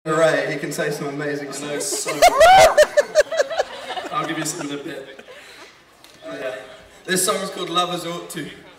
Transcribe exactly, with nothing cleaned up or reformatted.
Right, he can say some amazing stuff. I know so I'll give you some in a bit. Yeah. This song's called Lovers Ought To.